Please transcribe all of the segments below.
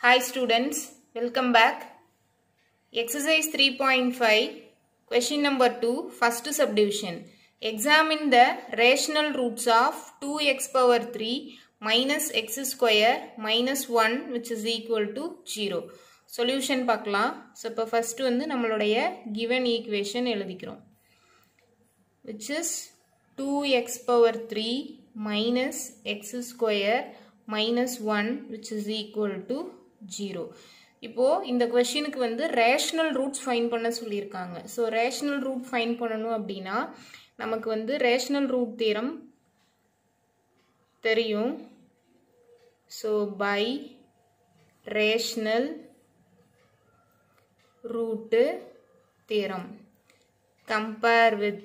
Hi students, welcome back. Exercise 3.5, question number 2, first subdivision. Examine the rational roots of 2x power 3 minus x square minus 1 which is equal to 0. Solution பார்க்கலாம். So, இப்போ first வந்து நம்மளுடைய given equation எழுதிக்கிறோம். Which is 2x power 3 minus x square minus 1 which is equal to 0. இப்போ இந்த questionக்கு வந்து rational roots find பண்ண சொல்லியிருக்காங்க. So, rational root find பண்ணணும் அப்படின்னா நமக்கு வந்து rational root theorem தெரியும். So, by rational root theorem compare with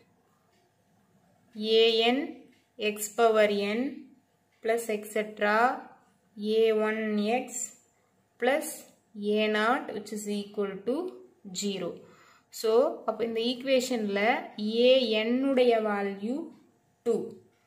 an x power n plus etc. a1x plus a0 which is equal to 0. So, அப்ப இந்த equationல an உடைய value 2.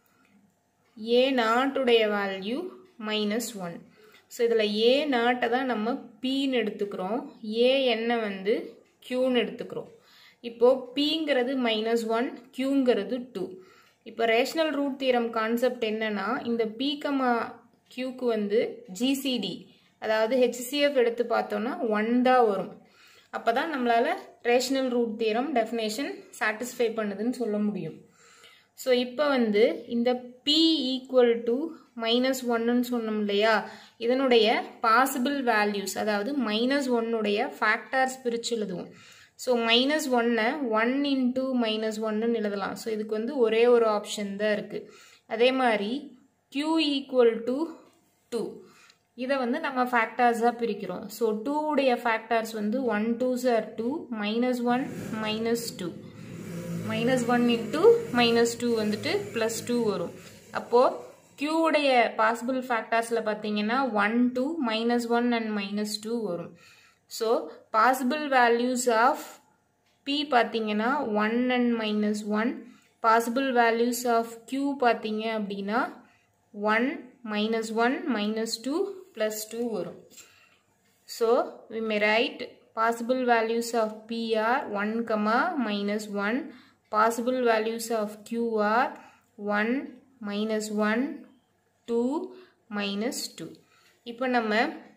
a0 உடைய value minus 1. So, இதில a0 தான் நம்ம p ன்னு எடுத்துக்கிறோம். an வந்து q ன்னு எடுத்துக்கிறோம். இப்போ pங்கிறது minus 1, qங்கிறது 2. இப்போ rational root theorem concept என்னன்னா இந்த p, qக்கு வந்து GCD அதாவது HCF எடுத்து பார்த்தோம்னா 1 தான் வரும். அப்பதான் நம்மளால rational root theorem definition satisfy பண்ணுதுன்னு சொல்ல முடியும். So, இப்போ வந்து இந்த p equal to minus 1 ன்னு சொன்னோம் இல்லையா, இதனுடைய possible values அதாவது minus 1 உடைய factors பிரிச்சு எழுதுவோம். So, minus 1 1 into minus 1 ன்னு எழுதலாம். So, இதுக்கு வந்து ஒரே ஒரு ஆப்ஷன் தான் இருக்கு. அதே மாதிரி q equal to 2. இதை வந்து நம்ம factors பிரிக்கிறோம். So, 2 உடைய factors வந்து 1 2s are 2, minus 1, minus 2. Minus 1 into minus 2 வந்துட்டு plus 2 வரும். அப்போ q உடைய possible factorsல பார்த்தீங்கன்னா 1, 2, minus 1 and minus 2 வரும். So, possible values of p பார்த்தீங்கன்னா 1 and minus 1. Possible values of q பார்த்தீங்க அப்படின்னா 1, minus 1, minus 2, plus 2 வரும். So, we may write possible values of p are 1, minus 1. Possible values of q are 1, minus 1, 2, minus 2. இப்போ நம்ம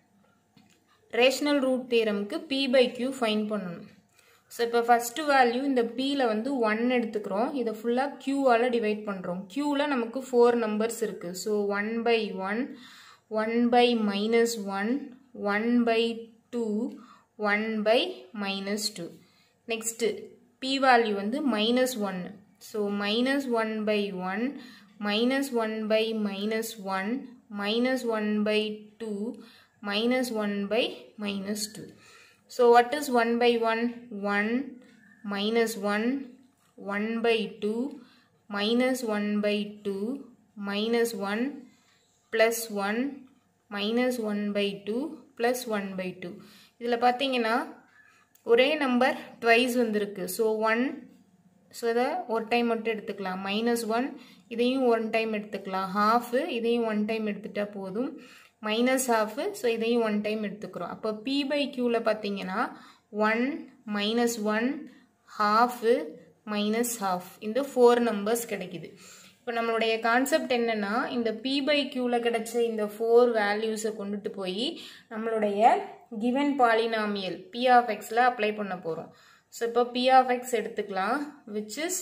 rational root theoremக்கு p by q find பண்ணணும். So, இப்போ first value இந்த pல வந்து 1 எடுத்துக்கிறோம். இதை ஃபுல்லா q ஆல divide பண்றோம். qல நமக்கு 4 numbers இருக்கு. So, 1 by 1, 1 by minus 1, 1 by 2, 1 by minus 2. Next, p value வந்து minus 1. So, minus 1 by 1, minus 1 by minus 1, minus 1 by 2, minus 1 by minus 2. So, what is 1 by 1? 1, minus 1, 1 by 2, minus 1 by 2, minus 1, plus 1, minus 1 by 2, plus 1 by 2. இதில பார்த்தீங்கன்னா ஒரே number twice வந்திருக்கு. So, 1, so இதை ஒரு time மட்டும் எடுத்துக்கலாம். minus 1, இதையும் one time எடுத்துக்கலாம். half, இதையும் one time எடுத்துட்டா போதும். minus half, so இதையும் one time எடுத்துக்கிறோம். அப்போ p by qல பார்த்தீங்கன்னா 1, minus 1, half, minus half. இந்த 4 numbers கிடைக்குது. இப்போ நம்மளுடைய கான்செப்ட் என்னன்னா இந்த p by qல கிடைச்ச இந்த 4 values கொண்டுட்டு போய் நம்மளுடைய given polynomial p of xல அப்ளை பண்ண போறோம். So, இப்போ p of x எடுத்துக்கலாம், which is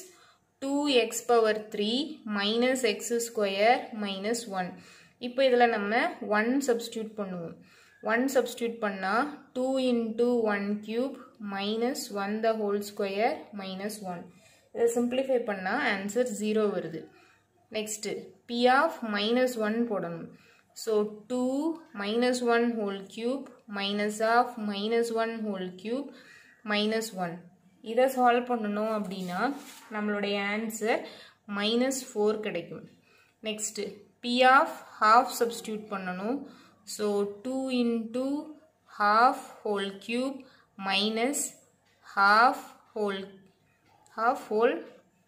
2x power 3 minus x square minus 1. இப்போ இதில நம்ம 1 substitute பண்ணுவோம். 1 substitute பண்ணா 2 into 1 cube minus 1 the whole square minus 1. இதை simplify பண்ணா answer 0 வருது. Next, p of minus 1 போடணும். So, 2 minus 1 whole cube minus of minus 1 whole cube minus 1. இதை solve பண்ணணும் அப்படின்னா நம்மளுடைய answer minus 4 கிடைக்கும். Next, p of half substitute பண்ணணும். So, 2 into half whole cube minus half whole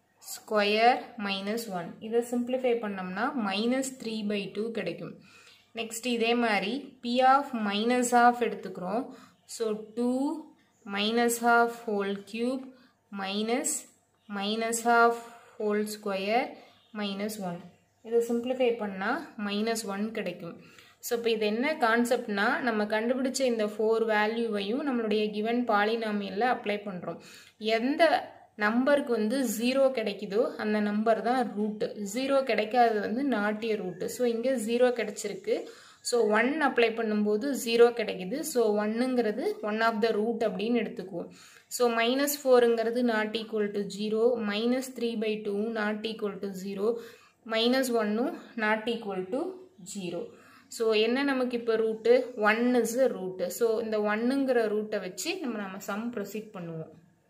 square minus 1. இதை simplify பண்ணோம்னா minus 3 by 2 கிடைக்கும். Next இதே மாதிரி p of minus half எடுத்துக்கிறோம். So 2 minus half whole cube minus minus half whole square minus 1. இதை simplify பண்ணால் -1 கிடைக்கும். ஸோ இப்போ இது என்ன கான்செப்ட்னா நம்ம கண்டுபிடிச்ச இந்த 4 வேல்யூவையும் நம்மளுடைய கிவன் பாலினாமியலில் அப்ளை பண்ணுறோம். எந்த நம்பருக்கு வந்து 0 கிடைக்குதோ அந்த நம்பர் தான் ரூட்டு. 0 கிடைக்காதது வந்து நாட்டிய ரூட்டு. ஸோ இங்கே 0 கிடைச்சிருக்கு. ஸோ 1 அப்ளை பண்ணும்போது 0 கிடைக்குது. ஸோ 1ங்கிறது ஒன் ஆஃப் த ரூட் அப்படின்னு எடுத்துக்குவோம். ஸோ -4ங்கிறது not equal to 0, -3/2 not equal to 0, -1 not equal to 0. So என்ன நமக்கு இப்போ root 1 is a root. So இந்த 1ங்கிற ரூட்டை வச்சு நம்ம சம் ப்ரொசீட் பண்ணுவோம்.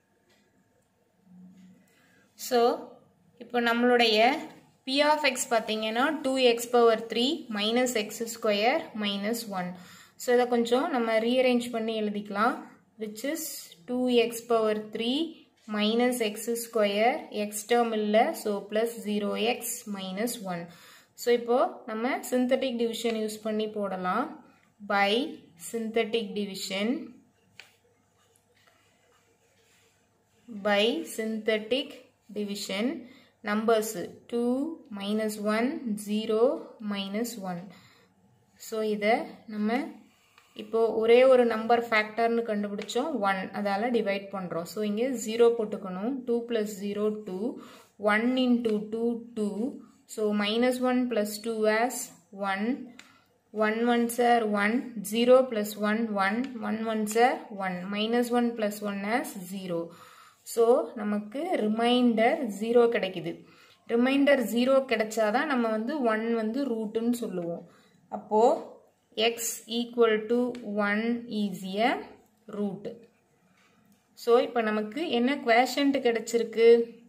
ஸோ இப்போ நம்மளுடைய p of x பார்த்தீங்கன்னா 2x power 3 minus x square minus 1. So இதை கொஞ்சம் நம்ம ரீஅரேஞ்ச் பண்ணி எழுதிக்கலாம். which is 2x power 3 minus x square, x term இல்லை, so plus 0x minus 1. So இப்போ நம்ம synthetic division யூஸ் பண்ணி போடலாம். by synthetic division numbers 2 minus 1 0 minus 1. So இதை நம்ம இப்போ ஒரே ஒரு நம்பர் ஃபேக்டர்னு கண்டுபிடிச்சோம் 1, அதால டிவைட் பண்ணுறோம். ஸோ இங்கே 0 போட்டுக்கணும். 2 plus 0 2, 1 into 2 2. So -1 plus 2 as 1, 1 ones are 1, 0 plus 1 1, 1 ones are 1, -1 plus 1 as 0. So நமக்கு ரிமைண்டர் 0 கிடைக்குது. ரிமைண்டர் 0 கிடைச்சாதான் நம்ம வந்து 1 வந்து ரூட்டுன்னு சொல்லுவோம். அப்போது x equal to 1 is a root. So இப்போ நமக்கு என்ன குவேஷன்ட் கிடைச்சிருக்கு?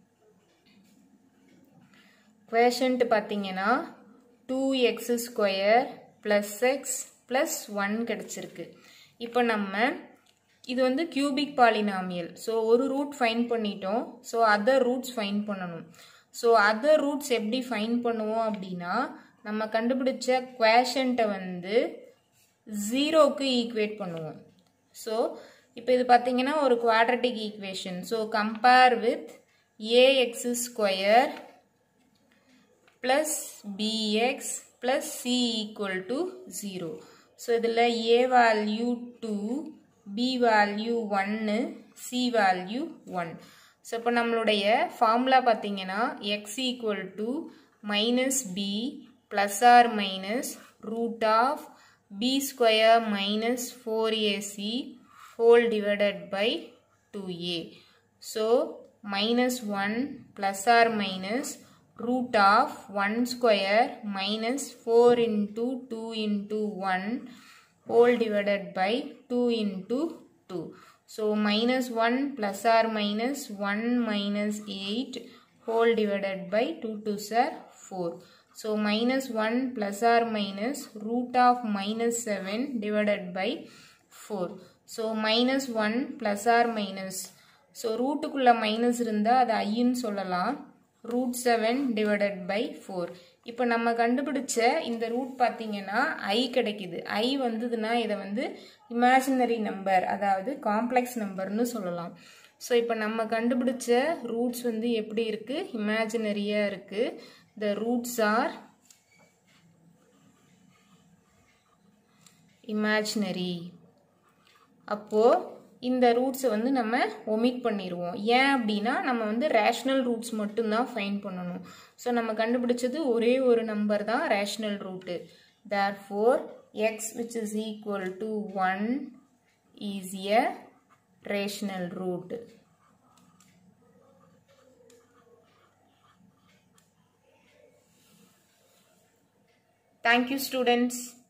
குவேஷன்ட் பார்த்தீங்கன்னா 2x square plus X plus 1 கிடைச்சிருக்கு. இப்போ நம்ம இது வந்து கியூபிக் பாலினாமியல். ஸோ ஒரு ரூட் ஃபைன் பண்ணிட்டோம். ஸோ அதர் ரூட்ஸ் ஃபைன் பண்ணணும். ஸோ அதர் ரூட்ஸ் எப்படி ஃபைன் பண்ணுவோம் அப்படின்னா நம்ம கண்டுபிடிச்ச குவேஷன்ட்டை வந்து 0க்கு ஈக்குவேட் பண்ணுவோம். ஸோ இப்போ இது பார்த்தீங்கன்னா ஒரு quadratic equation. So compare with ax square plus bx plus c equal to 0. So இதில் a value 2, b value 1, c value 1. So இப்போ நம்மளுடைய ஃபார்முலா பார்த்தீங்கன்னா x equal to -b plus or minus root of b square minus 4ac whole divided by 2a. So -1 plus or minus root of 1 square minus 4 into 2 into 1 whole divided by 2 into 2. So minus 1 plus or minus 1 minus 8 whole divided by 2 2s are 4. So minus 1 plus or minus root of minus 7 divided by 4. So minus 1 plus or minus. So root குள்ள minus இருந்தா அது ஐன்னு சொல்லலாம். root 7 divided by 4. இப்போ நம்ம கண்டுபிடிச்ச இந்த root பார்த்தீங்கன்னா i கிடைக்குது. i வந்ததுன்னா இதை வந்து இமேஜினரி நம்பர், அதாவது காம்ப்ளெக்ஸ் நம்பர்னு சொல்லலாம். ஸோ இப்போ நம்ம கண்டுபிடிச்ச ரூட்ஸ் வந்து எப்படி இருக்கு? இமேஜினரியாக இருக்கு. the roots are imaginary. அப்போ இந்த ரூட்ஸை வந்து நம்ம ஒமிட் பண்ணிடுவோம். ஏன் அப்படின்னா நம்ம வந்து ரேஷ்னல் ரூட்ஸ் மட்டும்தான் ஃபைண்ட் பண்ணணும். ஸோ நம்ம கண்டுபிடிச்சது ஒரே ஒரு நம்பர் தான் rational root. therefore x which is equal to 1 is a rational root. Thank you students.